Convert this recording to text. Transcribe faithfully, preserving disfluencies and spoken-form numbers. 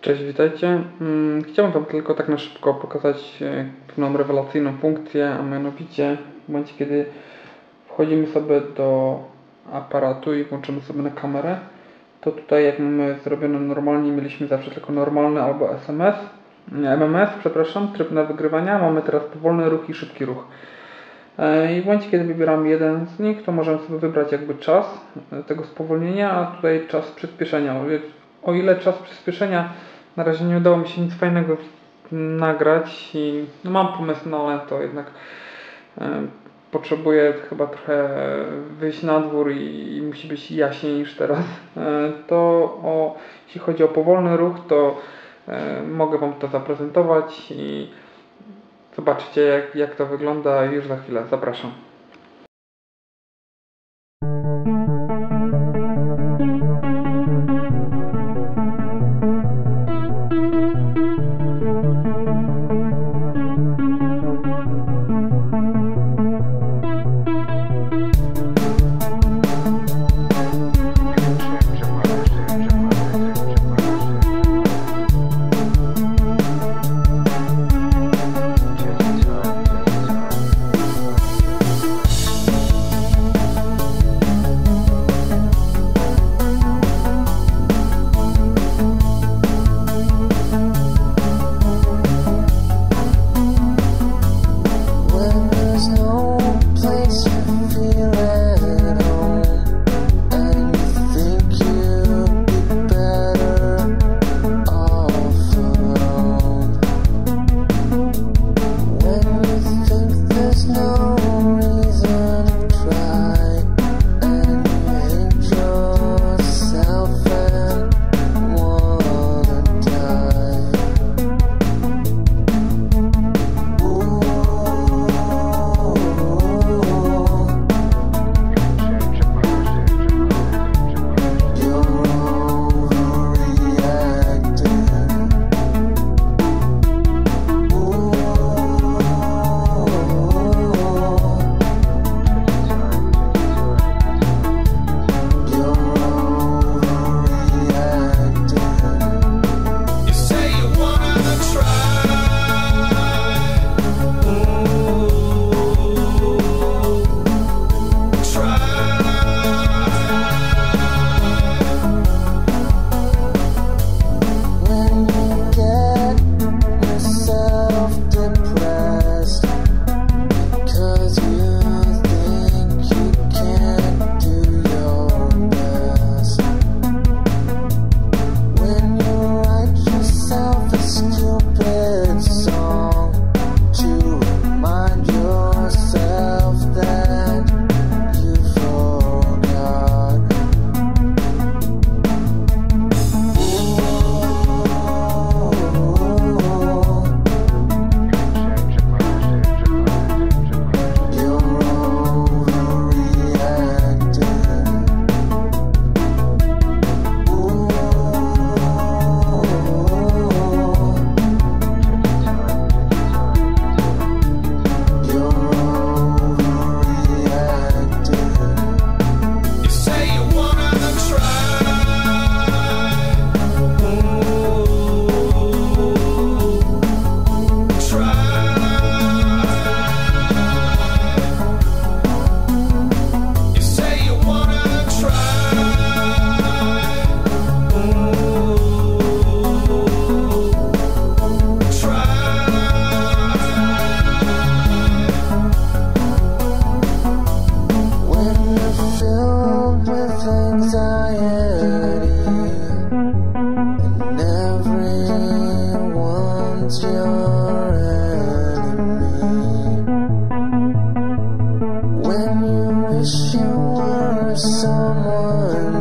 Cześć, witajcie. Chciałbym Wam tylko tak na szybko pokazać pewną rewelacyjną funkcję, a mianowicie w momencie, kiedy wchodzimy sobie do aparatu i włączymy sobie na kamerę, to tutaj jak mamy zrobione normalnie, mieliśmy zawsze tylko normalny albo S M S, M M S, przepraszam, tryb na wygrywania, mamy teraz powolny ruch i szybki ruch. I w momencie, kiedy wybieramy jeden z nich, to możemy sobie wybrać jakby czas tego spowolnienia, a tutaj czas przyspieszenia. O ile czas przyspieszenia na razie nie udało mi się nic fajnego nagrać i no mam pomysł, no ale to jednak e, potrzebuję chyba trochę wyjść na dwór i, i musi być jaśniej niż teraz. E, to o, jeśli chodzi o powolny ruch, to e, mogę Wam to zaprezentować i zobaczycie jak, jak to wygląda już za chwilę. Zapraszam. When you wish you were someone